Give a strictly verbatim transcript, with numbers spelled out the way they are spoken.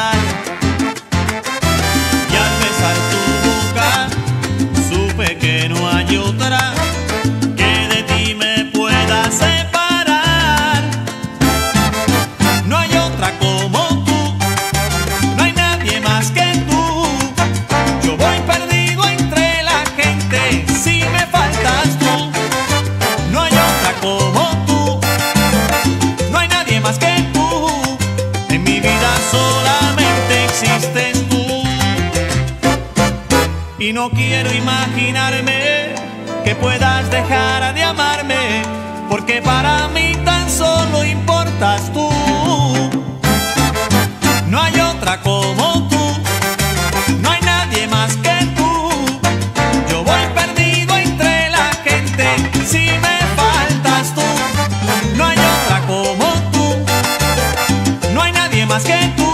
pasar. Y al besar tu boca supe que no hay otra que de ti me pueda separar. No hay otra como tú, no hay nadie más que tú. Yo voy perdido entre la gente si me faltas tú. No hay otra como tú, no hay nadie más que tú. En mi vida solamente existes tú. Y no quiero imaginarme que puedas dejar de amarme, porque para mí tan solo importas tú. No hay otra como tú, no hay nadie más que tú. Yo voy perdido entre la gente si me faltas tú. No hay otra como tú, no hay nadie más que tú.